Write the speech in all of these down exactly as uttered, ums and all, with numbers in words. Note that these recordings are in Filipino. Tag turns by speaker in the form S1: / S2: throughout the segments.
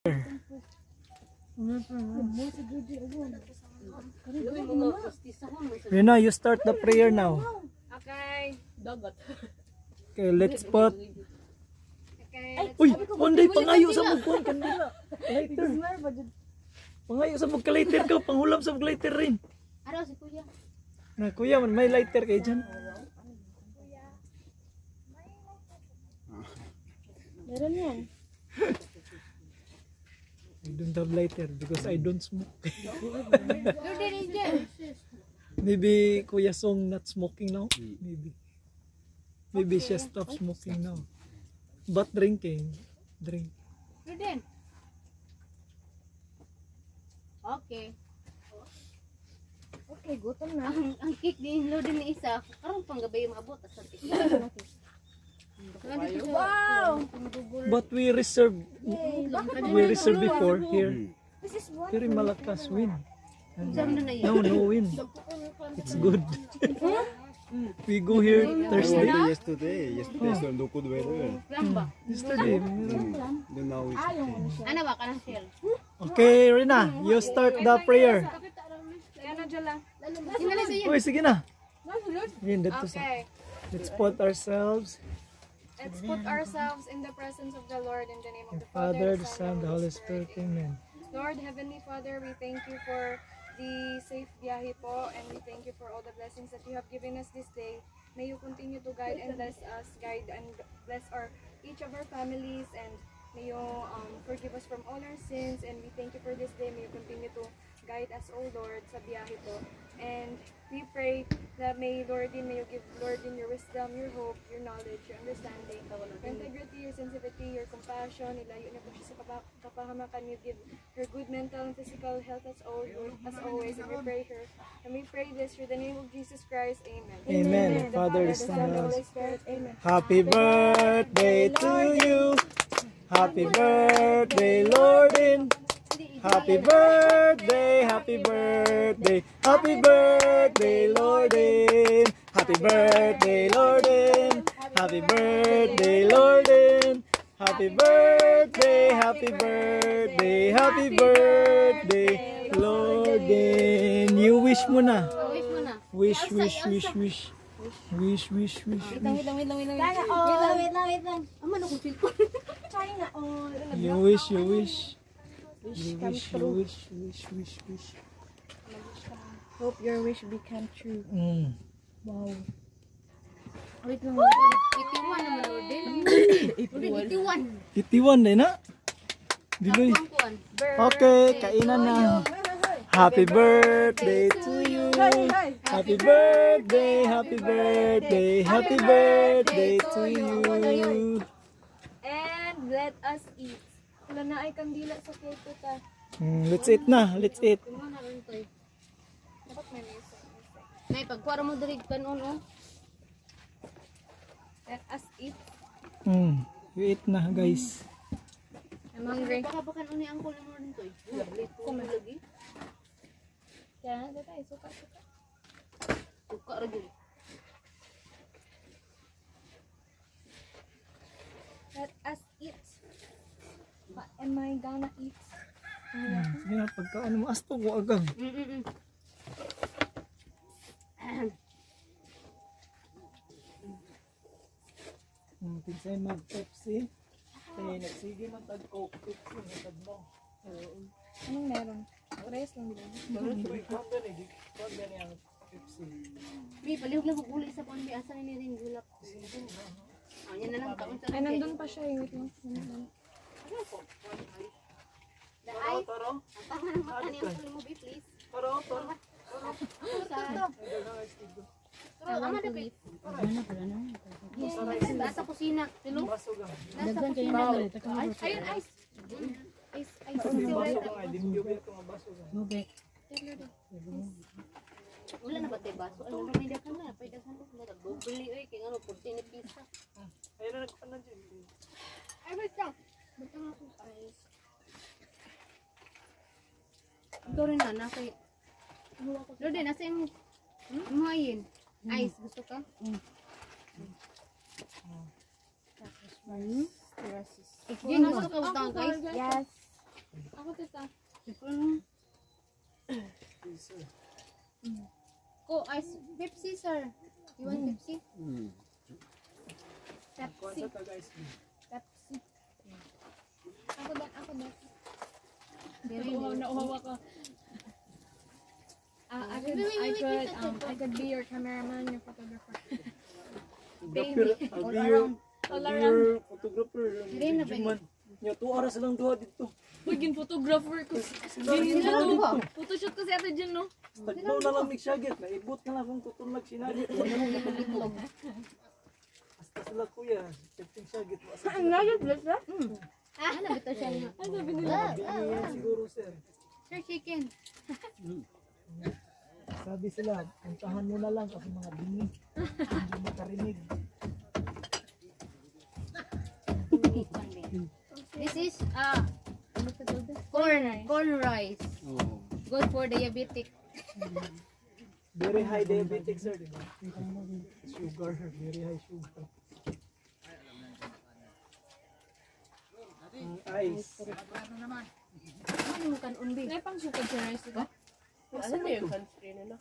S1: Rina, you start the prayer now.
S2: Okay.
S1: Okay, let's put.
S2: Okay.
S1: Uy, onday pangayo sa mugkuan kandila. Lighter. Pangayo sa mugka lighter ka, panghulam sa mugka lighter rin.
S2: Araw si Kuya.
S1: Na kuya, man may lighter kay dyan.
S2: Meron yan.
S1: I don't have lighter because I don't smoke.
S2: Loaded agent.
S1: Maybe Kuya Song not smoking now. Maybe. Maybe she stop smoking now. But drinking. Drink.
S2: Loaded. Okay. Okay, gutom na. Ang, ang cake din loaded ni isa. Karong panggabay maabot sa cake. Wow!
S1: But we reserve we reserve before here. Very malakas wind. No, no wind. It's good. We go here Thursday.
S3: Yesterday, yesterday so no good weather.
S1: Yesterday.
S3: Then now it's okay.
S2: Ano ba ka ng shell?
S1: Okay, Rina, you start the prayer. Uy, sige na. Yun, dito sa.
S4: Okay,
S1: Let's put ourselves.
S4: let's put ourselves in the presence of the Lord in the name of
S1: The
S4: the Father,
S1: Father, the Son, the Holy Spirit. Amen.
S4: Lord, Heavenly Father, we thank you for the safe biyahe po, and we thank you for all the blessings that you have given us this day. May you continue to guide and bless us, guide and bless our each of our families, and may you um, forgive us from all our sins, and we thank you for this day. May you continue to guide us, O Lord, sa biyahe po. And we pray that may Lord din, may you give Lord in your wisdom, your hope, your knowledge, your understanding, your integrity, your sensitivity, your compassion. Ilayo niyo po siya sa kapa kapahamakan. You give her good mental and physical health as always, as always. And we pray her. And we pray this through the name of Jesus Christ. Amen.
S1: Amen.
S4: The
S1: Father,
S4: the
S1: Son,
S4: Son,
S1: and
S4: the
S1: Holy
S4: Holy Spirit. Amen.
S1: Happy birthday to you. Happy birthday, Lordin. Happy birthday, happy birthday, happy birthday, Lordin. Happy birthday, Lordin. Happy birthday, Lordin. Happy birthday, happy birthday, happy birthday, Lordin. You wish mo na.
S2: Wish mo na.
S1: Wish, wish, wish, wish. Wish, wish, wish,
S2: Wait lang,
S1: wish.
S2: wait lang, wait lang, wait lang. Wait lang, wait lang, wait lang. Aman ako cellphone.
S1: You wish, you wish. You wish, you wish, wish, wish, wish.
S4: Hope your wish become true.
S1: Mm.
S4: Wow.
S2: Wait lang, wait lang. eighty-one naman loaded. eighty-one.
S1: eighty-one din na. Diloy.
S2: Kuan.
S1: Okay, kainan na. Happy birthday to you. Happy birthday, happy birthday, happy birthday to you.
S4: And let us eat. Wala na ay kandila sa cake ta.
S1: Hmm, let's eat na, let's eat.
S2: Kumana rin to.
S4: Dapat may mesa.
S2: Nay pagkuara mo diri kanon oh.
S4: Let us eat.
S1: Hmm, you eat na guys.
S4: I'm hungry.
S2: Baka baka ni angkol mo rin to. Kumain lagi.
S4: Kaya na tayo suka suka.
S2: Suka ra gyud.
S4: Let us eat. What am I gonna eat?
S1: Hmm, sige na, pagkaan mo, asto ko agang.
S2: Mm mm.
S1: Hmm, pinsay mag-Pepsi. Kaya nagsige man tag-Coke, Pepsi, natagbaw.
S4: Anong meron? Reyes lang din.
S1: Uy, kwanda na, kwanda na yung Pepsi.
S2: Mi palihog lang kog uli sa kuan bi asa ni ring gulap. Ah, yan na lang kaon sa.
S4: Ay, nandun pa siya. Wait lang. Nandun.
S2: The ice.
S1: Taro,
S2: Tama nang mata ni angkol mo bi please.
S1: taro, taro.
S2: Pero ama na please. Nasa kusina. Tilo.
S1: Baso gang.
S2: Nasa kusina.
S4: Ayun, ice. Ice, ice.
S1: Baso gang, ay dimyo ba ito nga baso gang.
S2: Wala na ba tayo baso? Ano may dakan na? Pwede dakan na. Nagbubuli oy kay ano forty ni pizza.
S1: Ayun na nagpanan dyan.
S4: Ay, wait lang. Ba't lang ako ice?
S2: Ikaw rin na na kay Lorde, nasa yung Muhayin. Ice, gusto ka? Mm. Tapos, gusto ka utang, guys?
S4: Yes.
S2: Ako tita. Ano?
S1: Sir.
S2: Ko ice Pepsi sir. You want Pepsi?
S3: Hmm.
S1: Kuha
S2: Pepsi.
S1: sa ta guys.
S2: Pepsi.
S4: Ako ba? Ako ba?
S2: Very
S4: Uhaw
S2: nice.
S4: na uhaw ako. Ah, I could,
S2: Wait, wait,
S4: I
S2: wait,
S4: could,
S2: wait,
S4: um,
S2: wait.
S4: I could be your cameraman, your photographer.
S1: Photographer, I'll
S2: All
S1: be your,
S2: around.
S1: I'll
S4: All
S1: be
S4: around.
S1: your photographer.
S2: Dire na ba
S1: Video man. Nya two oras lang duha dito.
S4: Pagin photographer ko.
S1: Sila rin
S2: Sila
S1: duha
S2: duha.
S1: dito.
S4: Photoshoot ko si Ate Jen, no?
S1: Tagnaw na lang migsagit. Naibot ka na kung tutulog sinagit. Wala nang
S2: Itlog.
S1: Basta sila kuya. Pagting sagit.
S4: Ang lagit, Lisa?
S2: Ah, ano bito siya nga?
S4: Ano sabi nila?
S1: Biniyan siguro sir.
S2: Sir, chicken.
S1: Sabi sila, puntahan mo na lang kasi mga bini. Hindi makarinig.
S2: This is uh corn corn rice.
S3: Oh.
S2: Good for diabetic.
S1: Very high diabetic sir, di ba? Sugar, very high sugar. Mm, ice.
S2: Ano mo kan unbi?
S4: May pang sukad sa rice ito?
S5: Ano ba yung sunscreen na?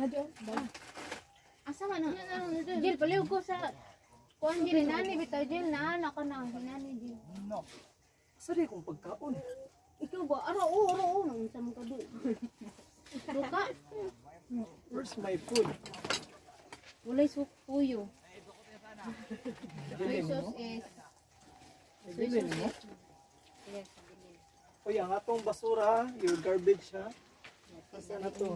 S2: Asa man ang Jill paliw ko sa kuan Jill nani bitaw Jill na anak ko na hinani Jill.
S1: Sari kong pagkaon.
S2: Ikaw ba ara o ara o nang sa mo kadu. Duka.
S1: Where's my food?
S2: Walay su puyo.
S1: Bilhin
S2: Soy
S1: mo?
S2: sauce is
S1: Bilhin mo?
S2: yes.
S1: O yan, atong basura, your garbage ha. Ano to?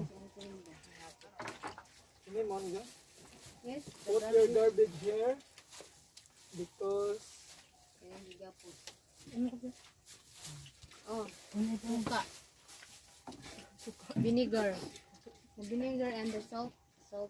S1: Hindi mo ano dyan?
S2: Yes.
S1: Put your garbage here. Because
S2: Oh, suka. Vinegar. The vinegar and the salt. Salt.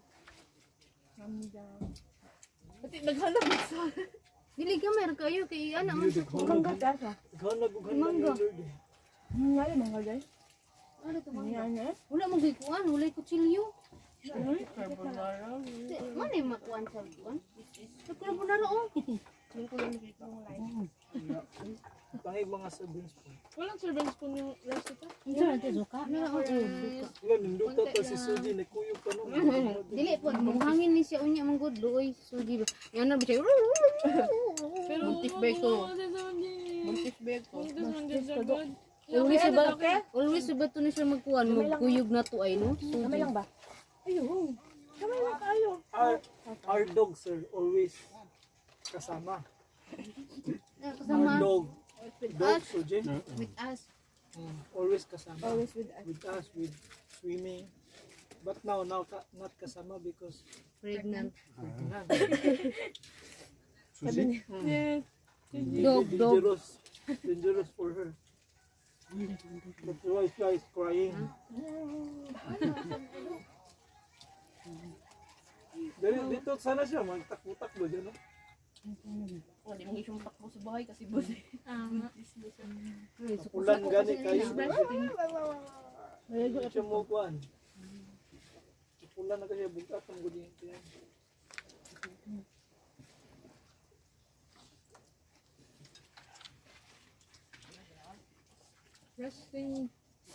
S5: Pati naghanap sa...
S2: Dili ka mer kayo kay ana man sa
S5: Mangga ta sa.
S1: Gawin na gugan
S2: Mangga.
S1: ng Lord eh.
S5: Nga rin mangga dyan.
S2: ano to man.
S5: Yan eh.
S2: Wala mo gikuan, wala kutsilyo.
S5: Carbonara.
S2: Man ay makuan sa kuan. Sa carbonara oh.
S5: Yung ko lang nakita mo line.
S1: Pangig mga sabins po.
S4: Walang serving spoon yung rice ito?
S2: Ano oh suka.
S1: Ilan, ninduta to si Suji, nakuyog pa nung.
S2: Dili po, hangin ni siya unya mong good luoy sugi. Yan na biya.
S4: Pero
S5: Buntis beko.
S4: Buntis
S5: Buntis beko.
S4: Buntis good.
S2: Always ba? Always ba to ni siya magkuan mo kuyog na to ay no?
S5: Kamay lang ba? Ayun. Kamay lang tayo.
S1: Our, our dog, sir, always kasama. Our
S2: Kasama
S1: dog. Dog, Suji.
S2: with us.
S1: Mm, always kasama.
S5: Always with us.
S1: With us, with swimming. But now, now ka, not kasama because
S2: Pregnant.
S1: pregnant.
S3: Sushi?
S4: Yes.
S2: Dog, dog.
S1: Dangerous. Dangerous for her. That's why she is crying. Dali, dito sana siya, magtakbo-takbo dyan, no?
S5: Hindi mo isang takbo sa bahay kasi busi.
S1: Ulan gani kayo. Hindi siya mo kuhan. Ulan na kasi bukat ang gudin.
S4: Resting.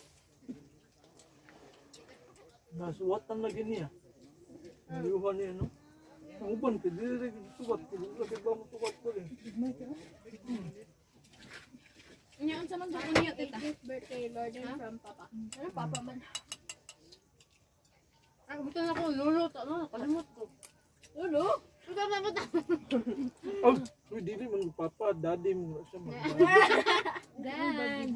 S1: Nasuwatan lagi niya. Naliuhan niya, no? Ang uban, pwede rin tuwat. Pwede rin ba mo tuwat ko rin?
S4: Inyaan sa man sa kunya, tita.
S5: Birthday Lorden from Papa. Ano Papa man?
S2: Ang buto na ko lolo ta no, kalimot ko.
S5: Lolo?
S2: Buto na buto.
S1: Oh, uy, di rin man papa, daddy mo siya mag
S2: Dad.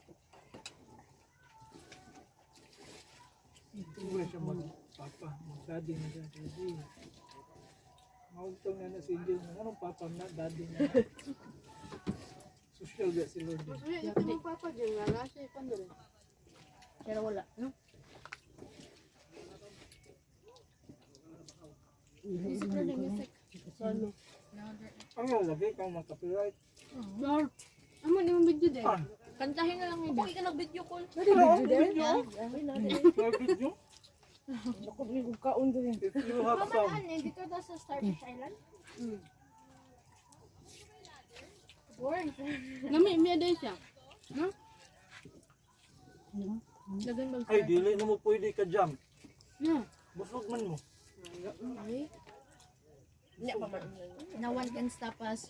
S1: Ito mo siya mag papa, mag daddy na siya. Daddy. Maugtong na na si Angel. Anong papa na, daddy na. Social ga si Lord.
S2: Ito mo papa diyan nga nasa ikon dere.
S5: Pero wala. No?
S4: Music na din, music.
S5: Solo.
S1: Ang lagi kang mga copyright.
S2: Lord. Amo ni mong video din.
S1: Ah,
S4: Kantahin na lang yung
S5: Kung ikaw nag-video call.
S1: video?
S5: Ay, natin.
S1: May video?
S5: Ako, may kaon din.
S1: If you have some,
S4: dito daw sa Starfish Island.
S2: Nami miya din siya. No?
S5: Dagan bag.
S1: Ay, dili na mo pwede ka jump.
S2: Yeah.
S1: Busog man mo.
S5: Hindi pa man.
S2: No one can stop us.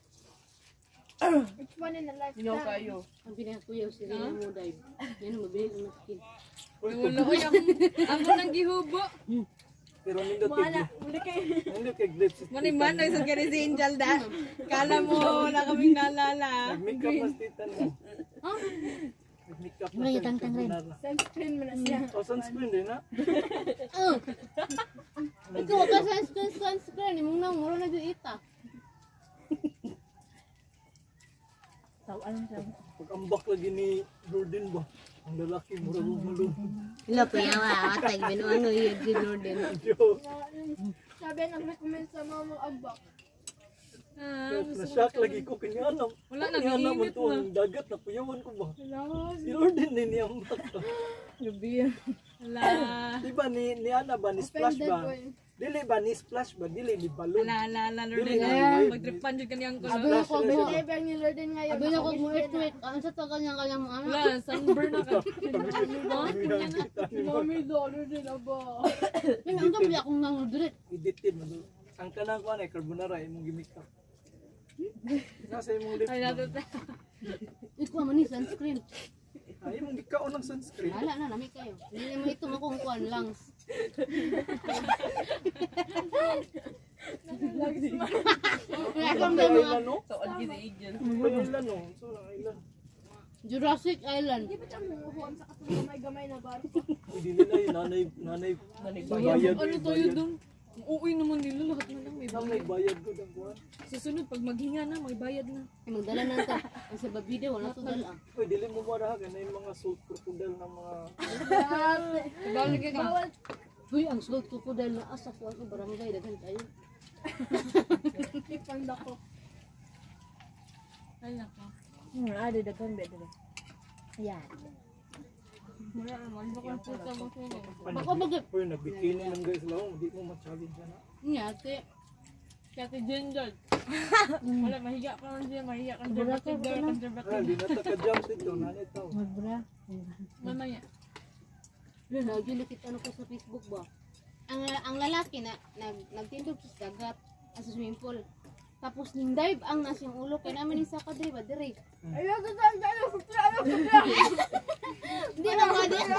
S4: It's fun in the life.
S5: Ginaw kayo.
S2: Ang pinakakuyaw si Rina mo dive. Yan ang mabili ng skin.
S5: Wala ko yung ako nang gihubo.
S1: Pero nindot kay nindot kay glips.
S5: Maniman na sa kani si Angel da. Kala mo wala kaming nalala.
S1: Nag-makeup mas titan mo.
S2: Ha?
S1: Nag-makeup
S2: May
S1: mas
S2: tang-tang rin.
S4: Sunscreen mo na siya.
S1: O sunscreen din na.
S2: Oh. Ikaw ka sunscreen sunscreen imong nang muro na gyud ita.
S5: Taw alam siya.
S1: Pag-ambak lagi ni Jordan ba? Ang lalaki mura mo malo.
S2: Ila pa yawa atay binuano yun gyud din.
S4: Sabi nag-recommend sa mga mga agbak.
S1: Na-shock lagi ko kinyanam.
S5: Wala na,
S1: Kinyanam mo
S5: giingit
S1: to ang dagat na puyawan ko ba? Si Jordan din niya ambak.
S5: Gabi. Wala.
S1: Di ba ni ni Ana ba ni splash ba? Dili ba ni splash ba? Dili ni balloon.
S5: Wala la la Lord
S1: Dili
S5: na.
S1: na.
S5: Magtripan jud kaniyang ko.
S2: Abi na ko abi na.
S4: Sabi ni Lorden ngayon.
S2: Abi na ko mo tweet. Ano sa to kanya kanya mo ano?
S5: Wala, sunburn na ka.
S4: Mami, dollar din na ba?
S2: Yung ang gabi akong nangudret.
S1: Edited mo do. Ang kanang ko ay carbonara imong gimika. Nasa imong lips.
S5: Ay
S1: ba?
S5: nato.
S2: Ikaw man ni sunscreen.
S1: Ay imong gikaon ng sunscreen.
S2: Wala na nami kayo. Hindi mo ito makong kuan lungs. Wala kang
S1: Ay
S2: mga
S1: ilan no?
S5: Tuod gid si Angel.
S1: Ay ilan no? So ang ilan.
S2: Jurassic Island.
S4: Di ba siya mumuhuan sa katong gamay-gamay na barko?
S1: Hindi nila yun nanay nanay bayad.
S5: Ano tayo dun? Uwi naman nila lahat na lang may
S1: Ang
S5: bayad.
S1: may bayad ko dang kuan.
S5: Susunod pag maghinga na may bayad na.
S2: Ay, magdala na ito. Ang sa babide, wala ito dala.
S1: Oy dili mo mara ka na yung mga salt crocodile ng mga
S5: Bawal ka ka.
S2: Uy, ang slot ko po dahil naasa ko ako barangay. Daghan tayo.
S4: Ipang dako.
S5: Ay nako.
S2: Ada daghan ba dala? Yan.
S5: Wala naman baka puta mo ko.
S2: Baka bagay.
S1: Uy nagbikini ng guys lang, di mo ma-challenge na.
S2: Nga, ate.
S5: Kaya si Angel. Wala mahiga pa man siya, mahiga conservative girl,
S1: Ah,
S5: conservative.
S1: di na ta ka-jump dito, nanay tao.
S2: Magbra.
S5: Mamaya.
S2: Wala, nagilikit ano ko sa Facebook ba? Ang ang lalaki na nag nagtindog sa dagat sa swimming pool. Tapos ning dive ang nasa yung ulo kay naman isa ka dive dire.
S4: Ayaw ko saan tayo. Ayaw ko
S2: Hindi na ba di?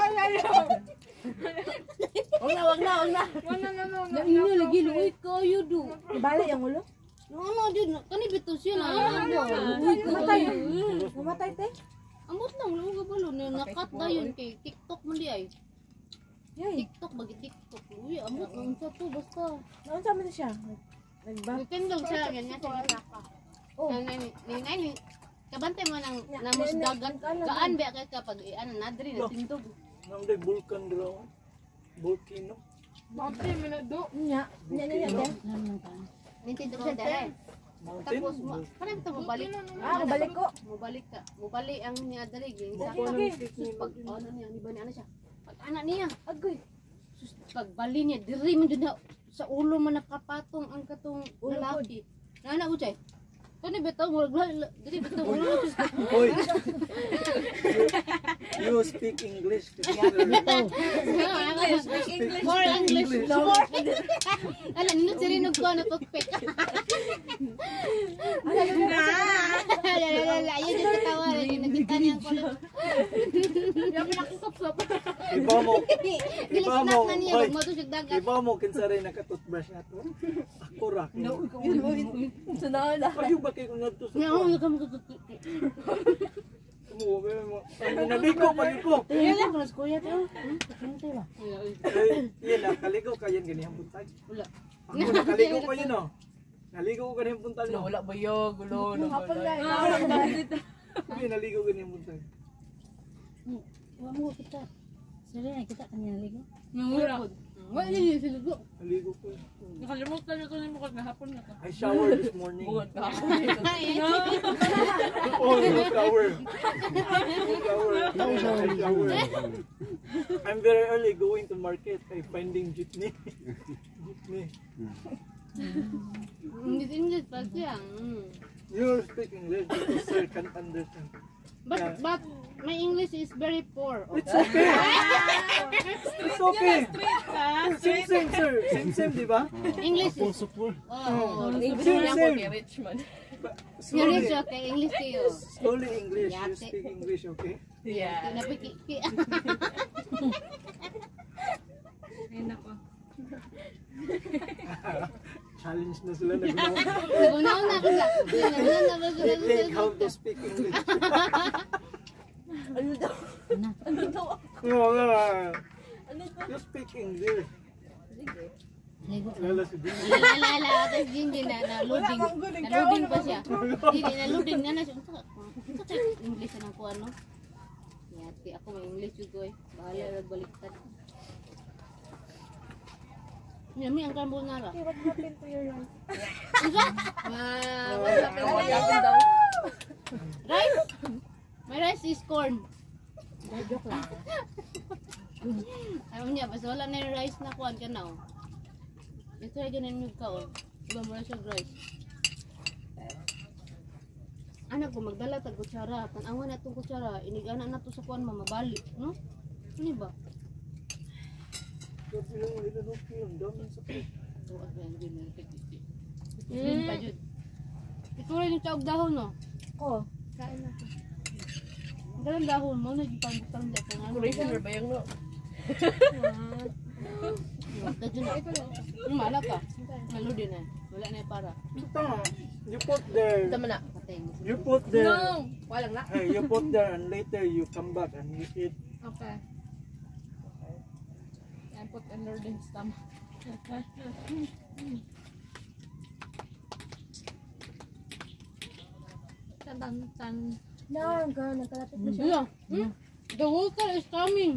S5: Wag na, wag na, wag na.
S4: Wala na no.
S2: Na inyo lagi luit ko you do.
S5: Ibali ang ulo?
S2: No no di kani bito siya na. Luit ko tayo.
S5: Mamatay te.
S2: Amot lang lang ka balo na nakat dayon kay TikTok man di ay. TikTok bagi TikTok. Uy, amot lang sa to basta.
S5: Noon sa man siya.
S2: Weekend lang siya ganyan sa saka. Oh. Nang ni ni ni kabante mo nang namos dagat. Gaan ba kay kapag ano nadri na tindog.
S1: Nang day vulkan draw. Volcano.
S4: Bakit mo na do?
S5: Nya. Nya nya nya.
S2: Nintindog siya dahil.
S1: Mountain.
S2: Tapos mo, parang ito mabalik.
S5: Ah, balik ko.
S2: Mabalik ka. Mabalik ang niya dali. Ging sa
S1: Bako ng stick
S2: sus
S1: ni
S2: pag ano niya, ni ba ni ano siya? Pag anak niya, agoy. Sus pag bali niya, diri man jud na sa ulo man nakapatong ang katong lalaki. Nana ucay. Kani bitaw mo diri bitaw ulo.
S1: Hoy. You speak English.
S2: More English. More. Ala nino sirinog ko na toothpick. Ala na. Ala ala ala yun yung katawa rin nakita niya ko.
S4: Yung pinakasap-sap.
S1: Iba mo.
S2: Dili
S1: Iba mo.
S2: snack na niya
S1: Hoy.
S2: wag mo to siya dagat.
S1: Iba mo kinsa ray naka-toothbrush na to. Ako ra.
S5: Sunod na.
S1: Kayo ba kayo ngadto sa
S2: Nga ako yung toothpick.
S1: mo? Ay naligo pa ko.
S2: Yan lang kunas kuya to. Hintay ba?
S1: Ay, yan na kaligo kayan ganyan buntag.
S2: Wala.
S1: Ako nakaligo pa yun oh. Naligo ko ganyan buntag no.
S5: Wala ba yo, gulo,
S4: Hapon
S5: gulo.
S4: na.
S1: Hindi naligo ganyan buntag.
S2: Wa mo kita. Sari na kita kanya ligo.
S5: Mura.
S2: Wala ni sila go.
S1: Naligo ko.
S5: Nakalimutan ko ni mo kag gahapon na ka.
S1: I shower this morning.
S5: Bugod gahapon.
S1: Oh, no shower. No shower. No shower. I'm very early going to market. I finding jeepney. Jeepney.
S2: Hindi English pa siya.
S1: You speak English because sir can't understand.
S2: But but my English is very poor.
S1: It's okay. It's okay. Same, same, sir. Same, same, di ba?
S2: English is
S3: support.
S2: oh,
S1: Same, same.
S5: Richmond.
S2: English
S1: Slowly,
S2: okay, English kayo.
S1: slowly English. You
S2: Yate.
S1: speak English, okay?
S5: Yeah.
S2: Napiki.
S5: Ay, nako.
S1: Challenge na sila. Nagunaw.
S2: Nagunaw na ko sa. Nagunaw na ko
S1: They think how to speak English.
S5: Ano daw? Ano daw?
S1: No, no.
S5: Ano daw?
S1: You speak English.
S5: Sige.
S1: Lala si Dini.
S2: Ala ala ala tapos hindi na na loading. Na loading pa siya. Hindi na loading na na siya. Unsa unsa kay English na ko ano? Yati ako may English jugoy. Bahala ra baliktad. Yami ang carbonara.
S4: Okay, what happened to your life?
S2: Unsa?
S5: Ah, wala ka wala daw.
S2: Rice? My rice is corn.
S5: Joke lang.
S2: Ayaw niya, basta wala na yung rice na kuhan ka na oh. Ito ay ganun yung kaon. Iba mo na siya rice. Anak ko, magdala tag kutsara. Tanawan na itong kutsara. Inigana na ito sa kuhan mamabalik. No? Ano ba?
S1: Yung pinong ilanong film, dami sa plate.
S2: Ito at yan din yung tikiti. Ito pa dyan. Ito rin yung taog dahon no?
S4: Oh, kain na.
S2: Ang galang dahon mo, nagipang-butang dito.
S5: Decoration ba yung no?
S2: Dadyo na. Yung mala ka. Malo din eh. Wala na yung para.
S1: Tama, you put there,
S5: Tama na.
S2: Patay.
S1: you put there,
S5: No! Walang na.
S1: hey, you put there and later you come back and you eat.
S5: Okay. Yan, put in Lord's stomach. Tan tan tan.
S4: No, girl, nagkalapit na siya.
S2: Iya. Hmm? The water is coming.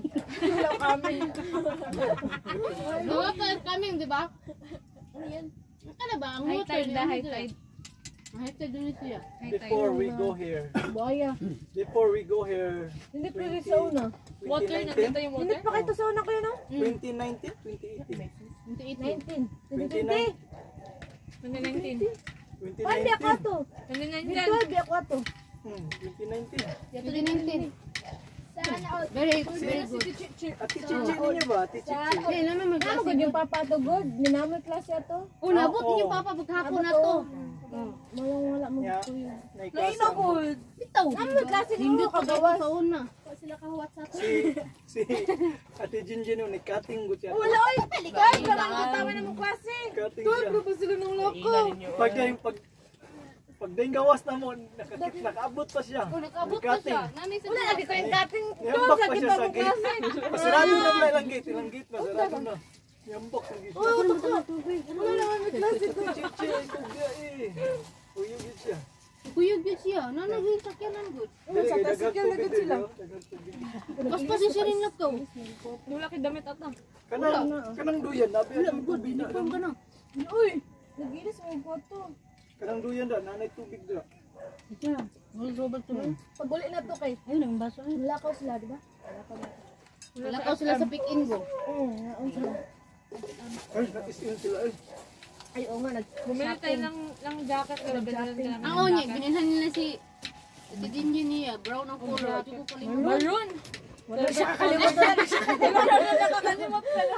S2: The water is coming, di ba?
S5: Ano yan?
S2: Ano ba? Ang
S5: High
S2: water
S5: tide na,
S2: yun,
S5: high
S2: yun.
S5: tide.
S2: High tide din siya.
S5: High tide.
S1: Before we go here,
S4: Buhaya.
S1: before we go here,
S4: Hindi pwede sa una.
S5: Water,
S1: twenty
S5: nandito
S1: nineteen,
S5: yung
S4: Hindi
S5: water.
S4: pa kayo sa una kayo, no?
S1: twenty nineteen, twenty eighteen,
S2: Into eighteen.
S4: nineteen.
S1: twenty
S4: twenty
S1: nineteen,
S5: twenty nineteen.
S1: twenty
S4: Paano di ako
S1: nineteen,
S4: ato?
S5: twenty nineteen.
S4: Virtual di ako ato.
S1: hmm, twenty nineteen.
S2: twenty nineteen. Very, very good.
S1: Ati Chichi ninyo ba? Ati Chichi.
S2: Hindi naman
S4: Ano
S2: mag-asi.
S4: ko yung papa to good? Ninamay klase ato?
S2: Oh, nabot
S1: Oo.
S2: niyo papa paghapon na to.
S4: Malang wala mo
S1: Yeah.
S4: kuya.
S1: Naikasa mo.
S2: Bitaw.
S4: Namoy klase
S2: Hindi
S4: ninyo
S2: to
S4: kagawas.
S2: sa una.
S4: Sila kahawat sa ato.
S1: Si, si Ate Jinjin yung nikating ko siya.
S4: Wala oy! Guys, wala mo tama na mo klase.
S1: Kating siya.
S4: Pa sila ng loko.
S1: Pag yung pag pag dahil gawas na mo, nakakit, nakaabot pa siya.
S2: Oh, nag-abot pa siya. Nani sa
S4: Wala lagi ko yung cutting.
S1: Yambak pa siya sa
S4: mo
S1: gate.
S4: klase.
S1: Masarado na pala ilang gate. Ilang gate na, sarado na. Yambak sa gate.
S4: Oh, ito ka. Wala naman may klase ko.
S1: Chichi, ay kugya eh. Uyugit siya.
S2: Kuyog yun siya. Nano yung sakyanan good.
S1: Dili,
S4: sa
S1: kay
S4: tasikal
S1: daghang
S4: na
S1: tubig
S4: gud sila.
S1: din, oh. Daghang tubig.
S2: Pas pa siya rin lang to.
S5: Wala kay damit ata.
S1: Kanang, kanang duyan, nabi
S2: Wala,
S1: ang
S2: good.
S1: tubig na.
S2: Uniform ka na.
S4: Uy! Nagilis mo yung photo.
S1: Kanang duyan da, nanay tubig da.
S2: Ito. Wala Robert to.
S4: Pag uli na to kay.
S2: Ayun ang baso.
S4: Lakaw sila, di ba?
S2: Wala ka sila sa pick-in go.
S4: Oo, naon sila.
S1: Ay, nag-is-in sila eh.
S4: Ay, oo nga, nag
S5: Bumili tayo ng, ng jacket. Pero binili nila ng
S2: Ang onye,
S5: jacket.
S2: binilhan nila si si Jinjin niya. Brown ang color. At yung kalimutan.
S5: Maroon!
S4: Wala siya kakalimutan. Wala siya kakalimutan.
S5: Nakakalimot pala.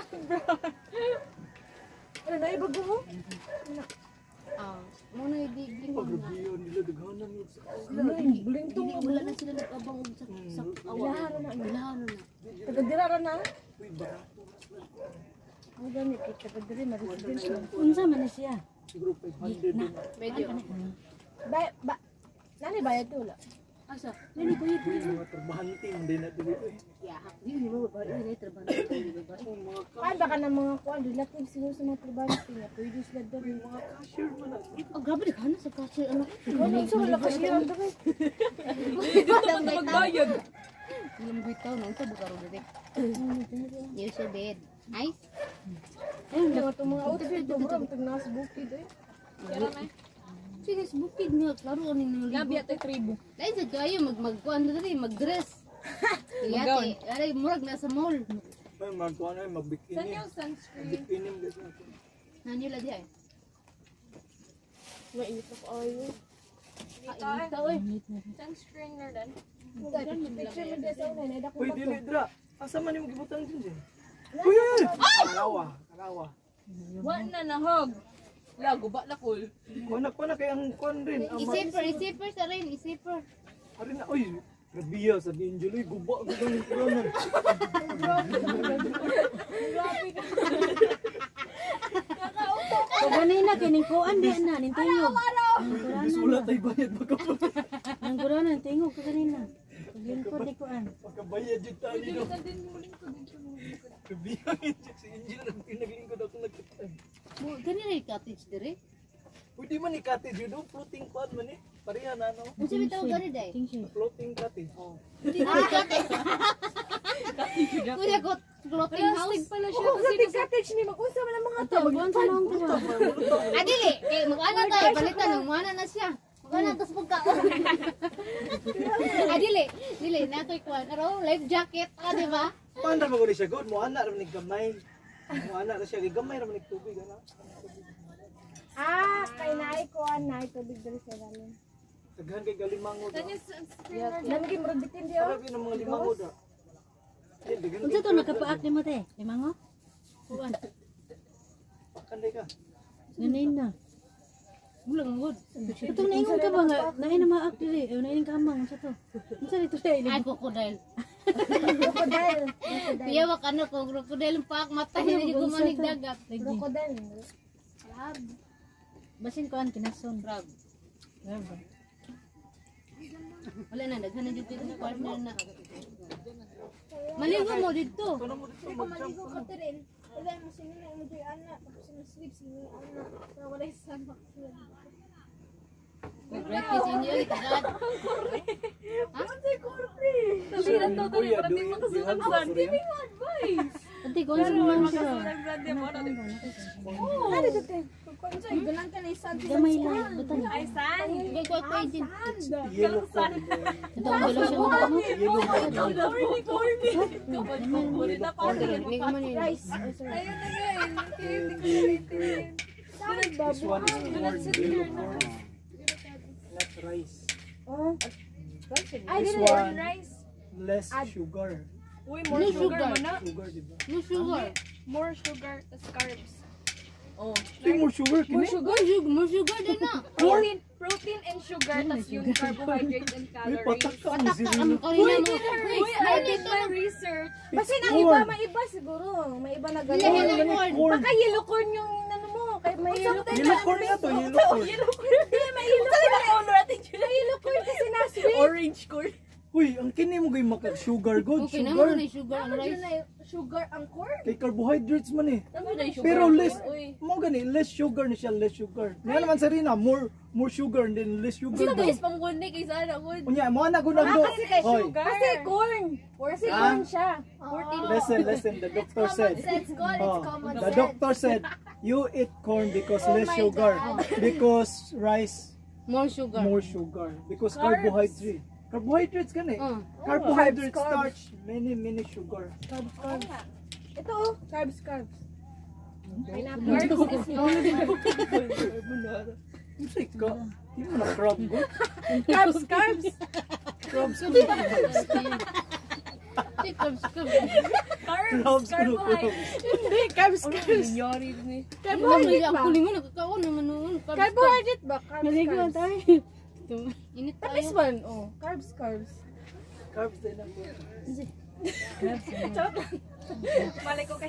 S4: Ano, naibag mo?
S2: Ah, muna i-digling
S1: Pag
S2: mo na.
S1: review nila, daghanan yun sa
S4: Ano, bulintong
S2: Dili, wala na sila nag-abang og sa sa awa.
S4: Ilahan na.
S2: Ilahan na.
S4: Taga-dirara na.
S1: Uy, barato.
S4: Ang gamit, eh, taga-diri, ma-residence lang.
S2: Unsa man siya?
S1: Siguro five hundred din.
S2: Medyo.
S4: Ba, ba, nani bayad to wala?
S2: Asa? Nani ko yun?
S1: Uy, mga trabahanting din na dito eh.
S2: Ya, hindi mo ba ba ini trabaho ko di ba?
S1: Ang mga
S4: Ay, baka ng mga kuwan, relative siguro sa mga trabaho niya. Pwede sila doon.
S1: yung mga cashier mo na.
S2: Oh, grabe ka na sa cashier anak.
S4: Ano, sa wala kasi yan.
S5: Dito na magbayad.
S2: Ilang bitaw nang sa bukaro direct. Use your bed. Nice.
S4: Ayun, mga itong mga outfit, ito bro, itong nasa bukid eh.
S5: Pero na.
S2: Sige, bukid nga klaro ani nang
S5: Labi ate tribo.
S2: Dahil sa kayo mag magkuan diri, mag-dress.
S5: Mag-gown.
S2: Yate, aray murag na sa mall.
S1: Ay, mga kuha na,
S5: Saan
S1: magbikini.
S5: yung sunscreen?
S1: Bikini mo dito.
S2: Nanyo la di ay.
S4: Mainit ako ayo.
S5: Dito
S2: Ah,
S5: eh.
S2: ito oy.
S5: Sunscreen na din.
S1: Uy, dili dra. Asa man yung gibutang din dyan? Uy, uy! Kalawa, kalawa.
S5: Wa na nahog. Lago ba na kul.
S1: Kuha na, kuha na kay ang kuhan rin. Ang ma-
S2: Isiper, isiper sa rin, isiper.
S1: Ari na, uy! Grabiya, sabihin dyan, uy, guba, guba ng kuhanan.
S6: Ganina kining kuan di na ning tingog.
S1: Bis wala tayo bayad magkapag.
S6: Ang gurana ning tingog ka ganina. Paglingkod di kuan.
S1: Magkabayad dyan tayo no. Grabiya, si Angel ang pinaglingkod ako nagkita.
S2: Mo gani ra yung cottage dire.
S1: Pwede man i-cottage yun, no? Floating pad man eh. Pareha na, no?
S2: Unsa bitaw gani day?
S6: Tingsi.
S1: Floating cottage.
S2: Ah, cottage. Kuya ko floating house.
S5: Pala siya kasi
S4: cottage ni mag-usa man ang mga
S6: Ate, buwan sa nang tuwa.
S2: Ah, dili. Kay mag-ana tayo, balitan ng mana na siya. Mag-ana tas pagkaon. Ah, dili. Dili na toy kuan. Aro, life jacket, ah, di ba?
S1: Paano ba ko ni siya good? Mo anak ra ni gamay. Mo anak ra siya gamay ra man tubig ana.
S4: Ah, kay naay ko anay tubig diri sa galing.
S1: Daghan kay galimango da.
S4: Lamig mo bitin di
S1: Para ng mga limango da. Eh, daghan
S6: Unsa to nakapaak nimo te? Limango? Kuan.
S1: kanday ka.
S6: Ganina.
S2: Mulang good.
S6: Katong naingon ka ba nga naay na maak dili, eh naay kamang unsa to? Unsa dito dai?
S2: Ay, crocodile.
S4: Crocodile.
S2: Kuya, wak ano ko, crocodile ang paak mata, hindi ko manig dagat.
S4: Crocodile.
S6: Basin kuan kinason.
S2: Crab. Wala na, daghan na dito sa partner na. Maligo mo dito.
S4: Maligo ka tirin. Wala mo sinina mo di anak, tapos na sleep sinina anak. Pero wala sama.
S2: Breakfast in you, dad.
S5: Sira to to
S1: Kuya,
S5: para di
S1: do-
S5: makasukan
S1: do-
S5: sa
S1: do-
S5: giving mo advice.
S6: Ate kuan sa mga siya.
S5: Nagbrad mo na.
S4: Ano dito? Kung sa'yo, ganang ka na isang
S6: Gamay lang butang.
S5: Ay san.
S2: Gagawin ko agent.
S1: Yellow corn.
S6: Ito ang wala siya mga mo.
S1: Yellow corn.
S5: Corny corny. Kapag kukulit na pa.
S2: Hindi ko man yun.
S4: rice.
S5: Ayun na yun.
S1: This one is corn, yellow corn. Not rice.
S4: Ay,
S1: This
S4: dito
S1: one,
S4: rice.
S1: less sugar.
S5: Uy,
S2: No
S5: more
S2: sugar.
S5: sugar mo na.
S1: Sugar, di ba?
S2: No sugar.
S4: More sugar, tas carbs.
S5: Oh.
S1: Ay, more sugar, kini?
S2: More sugar, more sugar din na.
S4: Protein, protein and sugar, tas yung carbohydrates and
S1: Uy,
S4: calories.
S1: patak ka ang zero.
S2: Ang kanina mo.
S4: Uy, I did my research. Basta ang iba, may iba siguro. May iba na
S2: Hindi,
S4: gano'n.
S2: hindi corn.
S1: Corn.
S4: Baka yellow corn yung ano mo. Kaya may yellow corn.
S1: Yellow corn na to, yellow corn.
S4: Hindi, may yellow corn. May yellow corn kasi na-sweet.
S5: Orange corn.
S1: Uy, ang kini mo gay maka sugar good,
S2: Okay
S1: sugar.
S2: naman na sugar ang
S4: Ano
S2: rice.
S4: yun na yung sugar ang corn?
S1: Kay carbohydrates man eh.
S5: Ano na yung sugar?
S1: Pero less,
S5: Uy.
S1: mo gani, less sugar ni siya, less sugar. Nga naman sa Rina, more more sugar and then less sugar
S5: Sino
S1: daw.
S5: guys pang kundi kay sana good.
S1: Unya, mo na gud do.
S4: Kasi kay
S1: Hoy,
S4: sugar. Kasi corn. Kasi
S1: Ah.
S4: corn siya.
S1: listen, listen, the doctor said.
S4: It's good,
S1: Oh,
S4: it's common
S1: the doctor said, you eat corn because less
S4: my
S1: sugar.
S4: God.
S1: Because rice,
S2: More sugar.
S1: more sugar. Because
S4: Carbs.
S1: carbohydrate. Carbohydrates gani.
S2: Mm.
S1: Carbohydrates,
S4: Carbs,
S1: starch, many, many sugar.
S4: Carbs, carbs. Ito oh, carbs, carbs. Pineapple.
S1: Say ka, di mo na crab go.
S4: Carbs, carbs.
S1: Crabs ko.
S2: Carbs, carbs.
S1: Crabs ko.
S4: Hindi, carbs, carbs.
S5: Nangyari ni.
S2: Carbohydrate. Ang kuling mo, nagkakaon naman noon. Carbs, carbs.
S4: Carbohydrate ba? Carbs,
S6: Maligo
S4: carbs.
S6: tayo.
S2: Init
S4: At
S2: tayo.
S4: this one, oh, carbs, carbs.
S1: Carbs din ako.
S4: Malay ko kay.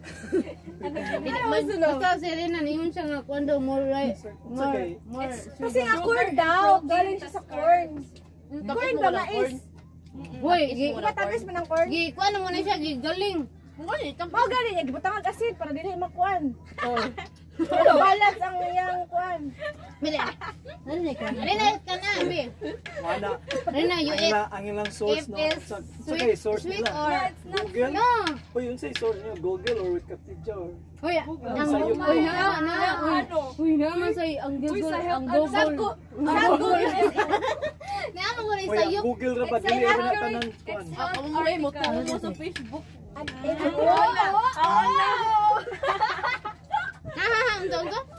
S2: Basta si Rina, niyon siya nga kung daw more rice. More,
S1: okay.
S2: more
S4: Kasi nga corn daw, galing siya sa corn.
S2: Bakit
S4: Corn
S2: mo
S4: ba
S2: wala
S4: mais?
S2: Hoy, gi,
S4: Ibatagis mo ng corn?
S2: gi, kuha na mo na siya, gi, galing.
S4: Oh, galing niya, gibutang ang asin para dili makuan. Pero balance ang iyang kuan.
S2: Mila,
S6: Ano na ka?
S2: Rina, ka na, be.
S1: Mana,
S2: Rina, you
S1: ang
S2: eat.
S1: ilang, ang ilang source
S2: If
S1: no.
S2: it's
S1: Sa, sa
S2: sweet,
S1: kay source
S2: sweet
S1: nila.
S2: or,
S1: Google.
S2: no.
S1: Uy, yun say source niyo, Google or Wikipedia or
S2: Hoy, ang,
S1: Sayop.
S2: hoy na, na, hoy. Hoy naman sa, ang Google, ang Google. Ang Google. Naman ko rin
S1: Uy,
S2: sa'yo.
S1: ang Google ra ba dili ra na tanan kuan.
S5: Ako mo ay mo tumo mo sa Facebook.
S4: Oh, no!
S2: Ha, ha, ha, ang taong ko?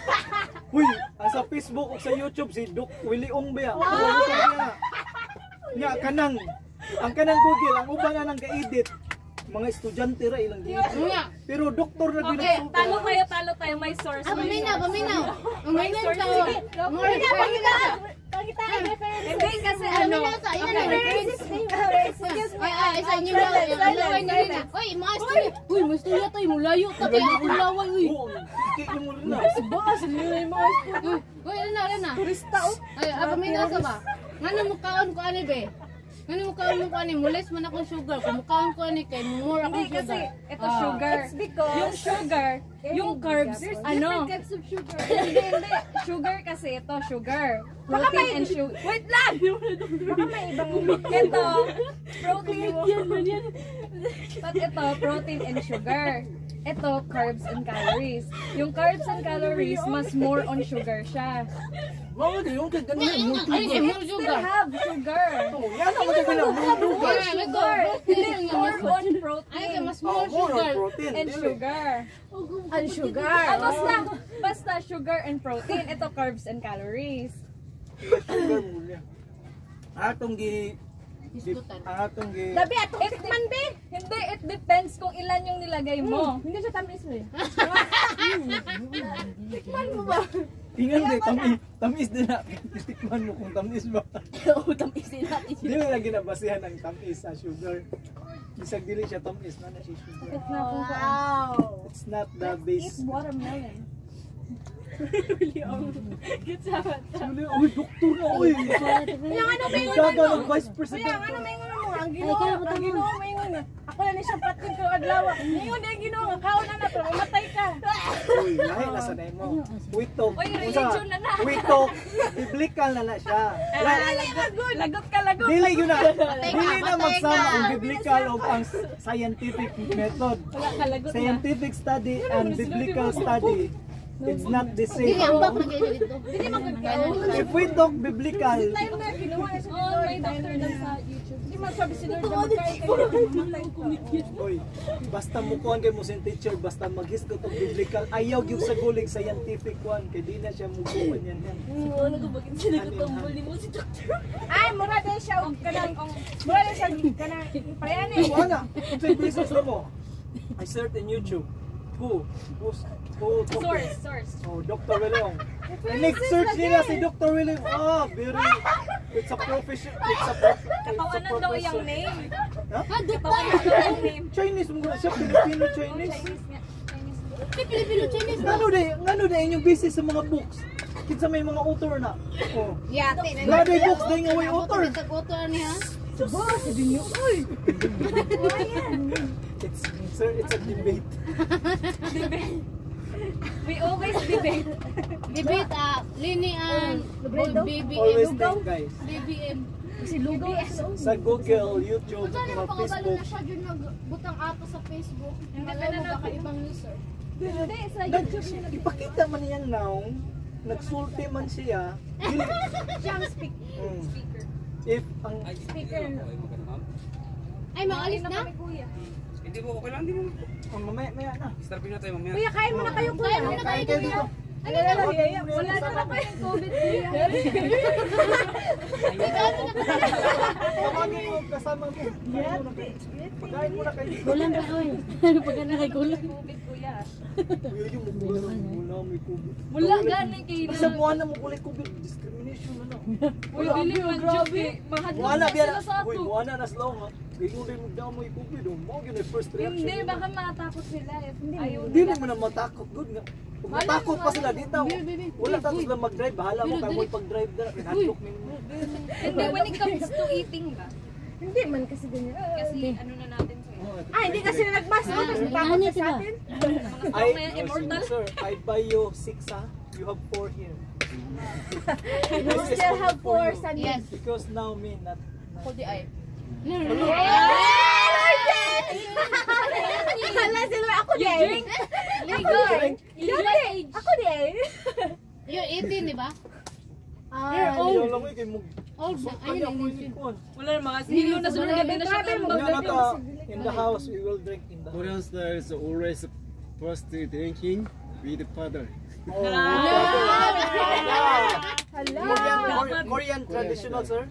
S1: Uy, ang sa Facebook o sa YouTube si Doc Willie Ong ba ya? Kuwan ka niya. Nya kanang ang kanang Google ang uban na nang ka-edit mga estudyante ra ilang gi.
S2: Nga.
S1: Pero doktor na
S5: Okay,
S1: ginagsulta.
S5: talo kayo, talo kayo. May source.
S2: Ah, paminaw, paminaw. Paminaw
S5: source.
S2: ka.
S5: Sige,
S2: More paminaw.
S5: Hindi kasi ano.
S2: Paminaw sa yan ang reference. Ay, ay, sa inyo lang. Alaway na rin na. Uy, mga istorya. Uy, mga istorya tayo. Mulayo ta kayo. Ulaway, uy.
S1: Oo, kiki mo rin na.
S2: Uy, uy, ano na, ano na. Turista, oh. Ay, ah, paminaw ka ba? Nga na mukhaon ko ano, be? Nga na mukhaon mo ko ano, mulis man akong sugar. Kung mukhaon ko ano, kay more akong
S5: Hindi kasi
S2: sugar.
S5: ito sugar. Yung sugar, yung carbs, ano? Hindi, hindi. Sugar kasi ito, sugar. Protein and sugar. Wait lang! Baka may ibang ito, protein. But ito, protein and sugar. Ito, carbs and calories. Yung carbs and calories, mas more on sugar siya.
S1: Mga di yung kaganyan mo.
S2: Ay, ay, more
S5: Still
S2: sugar.
S5: have sugar.
S1: Oh, yan ang magagana mo sugar.
S2: Ay, may
S5: Sugar. Hindi, more on
S2: Ay,
S5: protein
S2: kay mas
S1: Oh,
S2: more
S1: more on
S2: sugar.
S1: protein.
S5: and
S1: dili.
S5: sugar.
S6: And sugar.
S5: Ah, basta, basta sugar and protein. Ito, carbs and calories.
S1: Sugar mo niya. Atong gi
S2: Diskutan.
S1: atong gi
S5: Dabi, ato tikman, be. Hindi, it depends kung ilan yung nilagay mo.
S6: Hindi siya tamis eh.
S5: Tikman mo ba?
S1: Tingnan din tamis tamis din na. Tikman mo kung tamis ba.
S6: Oo, tamis din natin.
S1: Di mo lagi nabasihan ang tamis sa sugar. Bisag dili siya tamis na na siya sugar.
S6: Wow.
S1: It's not the
S5: Eat
S1: base.
S5: watermelon.
S1: Suli, uy, doktor na, uy.
S6: Yung ano ba yung
S1: Gaga ng vice president.
S5: Kaya ano may nga mo, ang
S6: Ay,
S5: ginoo,
S6: kaya
S5: ang
S6: butang mo.
S5: ginoo may nga. Ako na ni siya patin ko adlaw. Ngayon na ginoo, ang kaon na na, pero mamatay ka.
S1: Uy, lahi na sa mo. Witok.
S5: Uy, religion na na.
S1: Witok. Biblical na na siya.
S5: Ah, lagot, lagot ka, lagot.
S1: Dili yun na.
S2: Patay ka,
S1: Dili na
S2: patay
S1: magsama
S2: ka.
S1: ang biblical o ang scientific method.
S5: Wala ka, lagot na.
S1: Scientific study and biblical study. It's not the
S2: Dili,
S1: same.
S2: ang bak na kayo dito.
S5: Hindi magkakaroon.
S1: If we talk biblical,
S5: Time na, ginawa na siya. Oh, may doctor na sa YouTube. Hindi man sabi si Lord na magkain kayo. Mamatay ka.
S1: oy, basta mukuhan kay mo sin teacher, basta maghisgot og biblical, ayaw gyud sa gulig scientific one kay di na siya mukuhan yan yan.
S6: Ano ko bakit sinagutambol ni mo si Doctor?
S5: Ay, mura din siya. og Kanang, mura din siya. Kanang, payani.
S1: Wala. Kung business mo, I search in YouTube. Who? Who's, who?
S5: Source, source.
S1: Oh, Doctor William. And next search nila si Doctor William. Ah, very. It's a profession. It's a prof. It's a
S5: Katawanan daw yung
S1: professor.
S5: name.
S1: Ha?
S5: Katawanan daw yung name.
S1: Chinese mo siya, Filipino Chinese.
S5: Chinese nga. Chinese.
S2: Pilipino, Chinese.
S1: Ngano day, ngano day inyong busy sa mga books. Kinsa may mga author na. Oh.
S2: Yate na.
S1: Brother books day nga way author.
S2: Sa koto ni ha.
S1: It's sir, it's a debate.
S5: We always debate.
S2: Debate ah, Lini and B B
S1: Always
S2: M.
S1: think guys.
S2: B B M.
S5: Si Lugo.
S1: Sa Google, YouTube,
S2: Saan
S1: mga
S2: na pakabalo
S1: Facebook.
S2: na siya dyan nagbutang ato sa Facebook.
S5: Hindi
S2: Alam
S5: pa na
S2: mo baka
S5: natin.
S2: ibang user.
S5: Hindi, sa
S1: Nag,
S5: YouTube siya.
S1: ipakita man niyang now, nagsulti man siya. Dili.
S5: Siya ang speak.
S1: Mm.
S5: Speaker.
S1: If ang
S5: Speaker.
S2: Ay, maalis na?
S5: kami, kuya.
S3: Hindi mo, okay lang, hindi mo.
S1: oh, mamaya maya na.
S3: Starpin na tayo mamaya.
S5: Kuya, kain mo na kayo, kuya.
S2: Kaya mo na kayo dito.
S5: Ano na lang, kuya? Wala na lang kayong COVID, kuya.
S1: Tawagin mo kasama mo. Pagkain mo na kayo.
S6: Kulang ka, oy. Ano pag na kay kulang?
S5: COVID, kuya.
S1: Kuya, yung magulang muna may COVID.
S5: Wala galing kayo.
S1: Basta mo na mo kulay COVID. Discrimination na na.
S5: Uy, dili man, grabe. Mahadlok
S1: Wala
S5: na
S1: biya
S5: sila
S1: na.
S5: sa
S1: Uy,
S5: ato.
S1: wala na slow ha. Kaya yung rin mo may COVID. Oh, mo yun ay first reaction.
S5: Hindi,
S1: nila.
S5: baka matakot sila. if Ayaw
S1: Hindi
S5: nila.
S1: mo na matakot. Good nga. Kung matakot pa sila dito. Wala tayo sila mag-drive. Bahala mo kayo pag-drive na. Pinadlok mo.
S5: Hindi, when it comes to eating ba?
S6: Hindi man kasi ganyan.
S5: Kasi ano na natin sa'yo.
S6: Ah, hindi kasi nagmas mo kasi
S2: takot
S6: ka sa atin.
S1: I,
S5: Mga immortal.
S1: sir, I buy you six ha. You have four here.
S6: We still have four
S1: you.
S6: sa
S2: Yes.
S1: Because now me not.
S2: Ako di ay.
S6: Hala sila ako di.
S5: You drink?
S1: Drink.
S5: You drink?
S6: Ako di.
S2: You're eighteen, di ba?
S6: Ah,
S1: Ayaw lang eh kay mo.
S2: Old na.
S1: Kanya
S2: Ayun
S1: mo
S2: ang
S1: yung kuwan.
S5: Wala na mga silo na sunod gabi na siya.
S1: Nga naka in the house we will drink in the house.
S3: Korean style is always first drinking with father.
S1: Korean, Korean traditional, sir.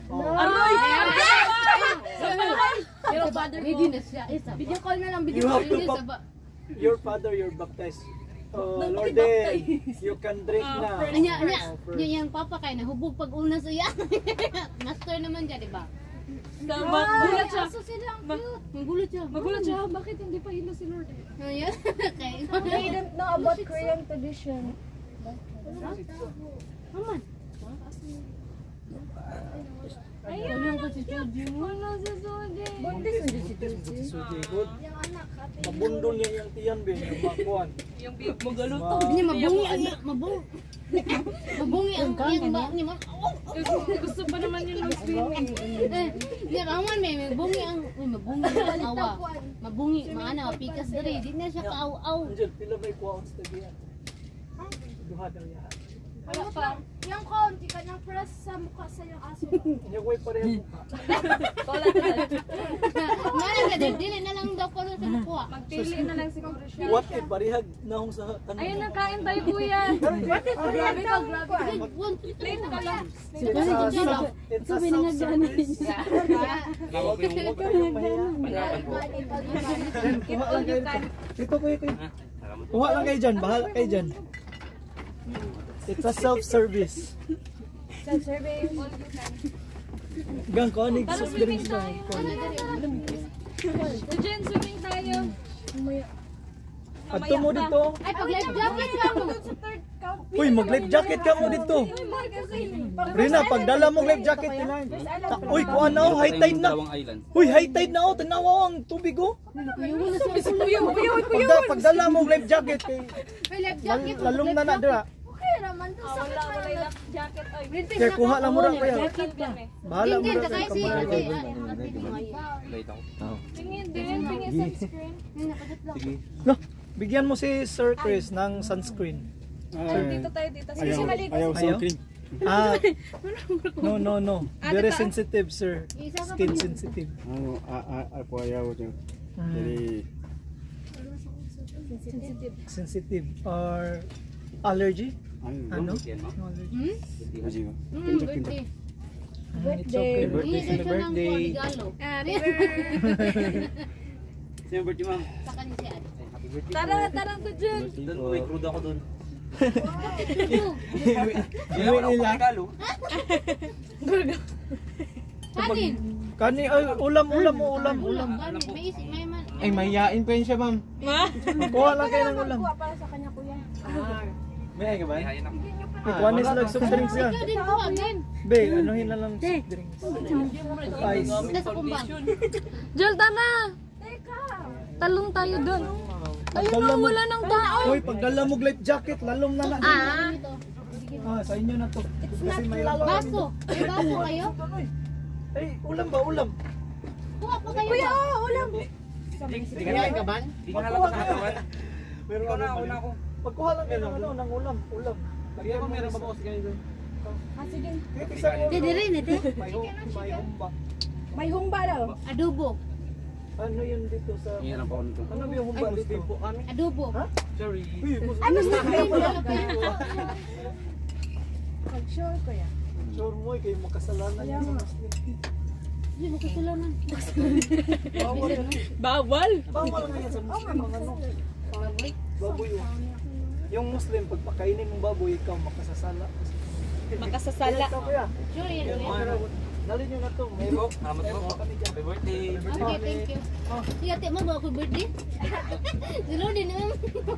S2: Pero father ko. Hindi na siya. Isa. Video call na lang. Video
S1: You
S2: call.
S1: have to
S2: Hindi
S1: pop-
S2: sa ba.
S1: Your father, you're baptized. Oh, Lord, eh, you can drink na.
S2: Anya, anya.
S1: Oh, first.
S2: Yung yung papa kay na hubog pag una sa iya. Master naman siya, di ba?
S5: Magulat siya.
S2: Aso sila ang cute. Magulat siya.
S5: Magulat siya. Bakit hindi pa ilo si Lord?
S2: Ayan. Okay.
S4: They don't know about Korean tradition.
S2: Aman. Ayun ko si Chuji. Ano si Chuji?
S1: Suji, good. Mabundol niya yung tiyan, Ben. Yung makuan.
S5: Magalutong.
S2: Niya mabungi ang mabungi. Mabungi ang yang ba ni ma.
S5: Gusto pa naman yun mag-swimming.
S2: Eh, niya aman may mabungi ang may mabungi ang awa. Mabungi maana pikas diri. Di na siya kaaw-aw.
S1: Angel, pila may kuwaon sa tagihan. Duha daw niya.
S5: Wala pa.
S4: Yung konti ka nang press sa mukha sa yung aso.
S1: Niya way pareha mukha.
S5: Wala na.
S2: Mana ka din dili na lang daw ko sa kuha.
S5: Magpili na lang siguro siya.
S1: What if parehag na akong sa tanong?
S5: Ayun na, kain tayo kuya.
S4: Grabe ka, grabe.
S5: Plate ka lang.
S1: It's a self- it's a self-service.
S3: Tawag ko yung
S1: Huwag kayong mahiya. Kuha lang kayo dito. Dito kuya kuya. Kuha lang kayo dyan. Bahala kayo dyan. It's a self-service.
S4: Self-serving.
S1: Gang ko, anig
S5: Tara,
S1: soft
S5: swimming
S1: drinks
S5: tayo.
S1: lang.
S5: Jen, swimming tayo.
S1: Adto mo dito.
S2: Ay pag life jacket ka mo.
S1: Uy, mag-life jacket ka mo dito. Rina, pagdala mo life jacket tinayin. Ta- Uy, kuha na oh, high tide na.
S3: Tawang Island.
S1: Uy, high tide na oh, tanawa ang tubig oh.
S5: Puyo, puyo,
S1: Pagda, pagdala mo life jacket kay
S2: May life jacket.
S1: lal- lalong na na dira.
S4: Okay naman to sa
S5: Wala, wala yung jacket. Ay,
S1: Kaya kuha lang mo ra kaya.
S5: jacket lang eh.
S1: Bahala mo
S2: Din
S1: ra
S2: ta
S1: kay
S2: kay si
S1: kamay.
S2: ate. Ate May.
S3: Late ako.
S5: Tingin din, tingin sunscreen.
S3: Sige.
S1: No, bigyan mo si Sir Chris ng sunscreen.
S5: Dito tayo, dito. Sige, si Malik.
S1: Ayaw. Ah, no, no, no. Very sensitive, sir. Skin sensitive.
S7: Ano, a- a- ako ayaw dyan.
S1: Mm,
S7: Jadi,
S1: sensitive or allergy?
S7: ano,
S1: Ano?
S3: Yan, no?
S1: No allergy.
S2: Hmm?
S7: haji ko.
S2: Hmm, birthday.
S1: Mm, it's okay.
S3: Birthday,
S2: Hindi siya ng
S3: birthday.
S2: regalo.
S3: Sino yung birthday, ma'am?
S2: Sa kanya si ate.
S3: Happy birthday
S5: Tara,
S3: po.
S5: tara ko dyan.
S3: Doon po, may crude ako doon.
S1: Iwi
S3: Wala
S1: nila.
S3: akong regalo.
S2: Kanin.
S1: Kani, ay, ulam, ulam, mo, ulam, ulam.
S2: Kanin. May isip, may man.
S7: Ay, mayayain pa yun siya, ma'am.
S1: Kuha lang kayo ng ulam.
S4: kuha para sa kanya, kuya.
S7: May ka ba?
S3: May hayan ako.
S1: Kuha ni sila soft drinks yan.
S2: Ikaw din po again.
S1: Be, anuhin na lang soft drinks. Ice.
S2: Punta sa kumbang.
S5: Jol, tara. Talong tayo doon.
S1: Pagdala mo,
S5: Wala ng tao.
S1: Uy, pagdala mo life jacket, lalong na na.
S5: Ah.
S1: Ah, sa inyo na to. Kasi may
S2: Baso. May baso kayo?
S1: Ay, ulam ba, ulam?
S2: Kuha po kayo. Kuya,
S1: ulam.
S3: Di ka na kaban? Di ka halata sa katawan.
S1: Meron
S3: Ikaw na,
S1: ano,
S3: una ako.
S1: Pagkuha lang kayo ng ano, ng ulam, ulam.
S3: Lagyan ko meron ba ako sa ganito?
S1: Kahit isa ulam.
S2: Dede rin, ete.
S1: May hum- may humba.
S4: May humba daw.
S2: Adobo.
S1: Ano yun dito sa...
S3: Iyan ang paon ko.
S1: Ano ba yung humba dito?
S2: Adobo.
S3: Sorry.
S1: Uy,
S2: Ano sa kayo?
S4: Pag-sure, kuya.
S1: sure mo, eh, kayo makasalanan yun sa Muslim.
S2: Hindi mo kasalanan.
S1: Bawal yan.
S5: Bawal.
S1: Bawal nga yan sa Muslim. Ang ano, baboy yun. Yung Muslim, pag pakainin mong baboy, ikaw makasasala.
S5: Makasasala.
S1: Ikaw kuya.
S2: Sure yan.
S1: Yan,
S2: kuya.
S1: mga- Dali nyo na to.
S3: Hey, po. Salamat po.
S1: Kami dyan.
S3: Happy birthday.
S2: Okay, thank you. Si ate mo ba ako birthday? Si Lodi naman.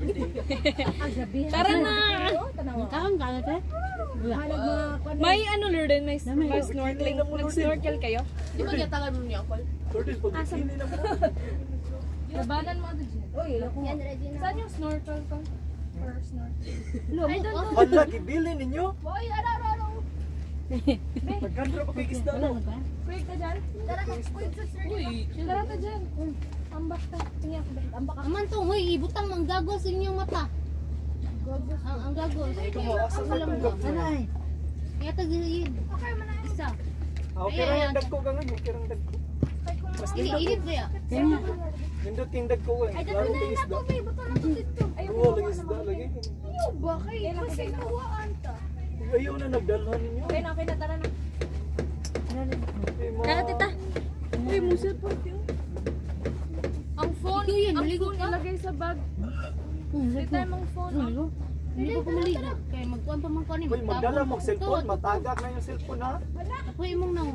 S5: Tara na.
S6: Kaon ka na te?
S5: May ano, Lorden, may, may snorkeling. Nag-snorkel kayo?
S2: Di ba gatagan mo niya ako?
S1: Curtis, pag bikini na mo.
S5: Labanan mo ito dyan.
S4: Uy, ako.
S2: Yan, ready na.
S5: Saan yung snorkel ko? Or snorkel?
S2: I don't know.
S1: Wala, gibili ninyo.
S4: Boy, ara, ara, ara.
S1: Nagkandra pa kay isda no.
S5: Quick ka dyan?
S4: Tara ka, quick sa sir.
S5: Tara ka dyan. Ambak ka. Tingnan ko.
S4: Ambak ka.
S2: Aman to, hoy, ibutang mang gagos sa inyong mata. Ang ang gagos.
S1: Asa na
S2: Alam mo.
S6: Aray.
S2: Kaya tagilid.
S4: Okay, man na.
S2: Isa.
S1: Okay ra yung dagko ka nga, okay ra dagko.
S2: Ini init kaya.
S1: Nindot yung dagko ka.
S4: Ay,
S1: Laro
S4: dito na
S1: kay
S4: yung
S1: isda.
S4: nato, babe. Buto na to dito. Ay,
S1: Duwa lagi isda lagi.
S4: Ba kay kasi kawaan ta.
S1: Ayaw na nagdalhan ninyo.
S5: Okay na, okay na, tara na.
S1: Eh, ma-
S5: Tara, tita.
S4: Uy, musil pa tiyo.
S5: Ang phone,
S2: Ikaw yan,
S5: ang
S2: maligo
S5: phone
S2: ka?
S5: ilagay sa bag. Dito ang phone. ah.
S2: Hindi ko kumaligo. Kaya magkuhan pa man ko ni.
S1: Uy, magdala mo cellphone, matagak na yung cellphone ha.
S2: Ako imong nang.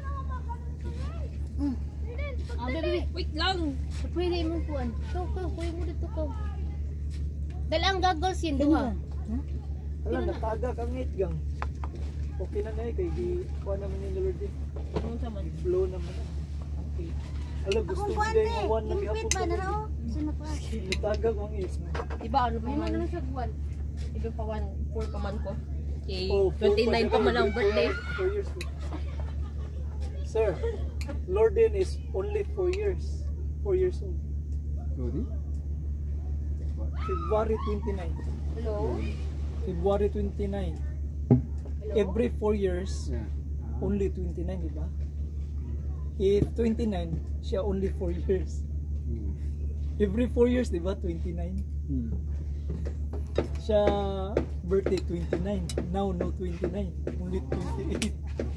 S2: Mm. Ah, bebe.
S5: Wait lang.
S2: Pwede imong kuan. To ko, kuya mo dito ko. Dala ang goggles yun duha.
S1: Wala, natagak ang itgang. Okay na na eh, kay di kuha naman yung Lord eh. Flow naman na. Okay. Alam, gusto ko din yung one na gihapon ko.
S2: Sino pa?
S1: Natagak ang it.
S5: Diba ano pa
S2: May
S5: man?
S2: mga sa kuan.
S5: Iba pa one, four pa man ko. Okay,
S1: Oh,
S5: twenty-nine pa man ang birthday.
S1: Four years. Sir, Lorden is only four years. Four years old.
S7: Lodi?
S1: February twenty-nine.
S2: Hello?
S1: February twenty-nine. Every four years,
S7: Yeah.
S1: only twenty-nine, di ba? If twenty-nine, siya only four years.
S7: Hmm.
S1: Every four years, di ba? twenty-nine.
S7: Hmm.
S1: Siya birthday twenty-nine. Now, no twenty-nine. Only twenty-eight.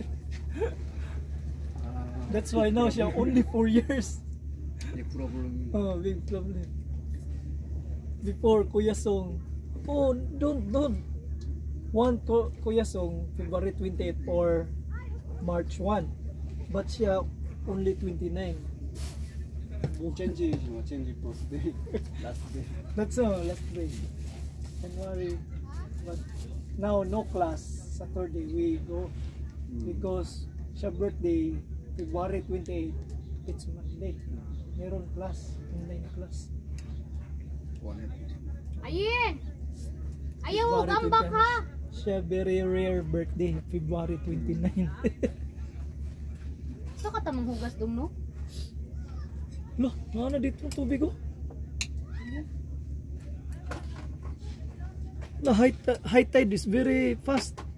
S1: That's why now siya only four years.
S7: May problem.
S1: Oh, big problem. Before, Kuya Song, oh, don't, don't. One Ku- Kuya Song, February twenty-eighth or March first. But siya only twenty-nine.
S7: Change it, no? Change it first day. Last day.
S1: That's all, last day. January. But now, no class. Saturday, we go. Because siya birthday, February twenty-eighth. It's Monday. Meron class. Online class.
S7: One.
S2: Ayin! Ayaw mo
S1: February
S2: gambak ha!
S1: twenty-nine. Siya very rare birthday, February twenty-nine.
S2: Ito ka tamang hugas dong no?
S1: Loh, ano dito ang tubig oh? The high, ti- high tide is very fast.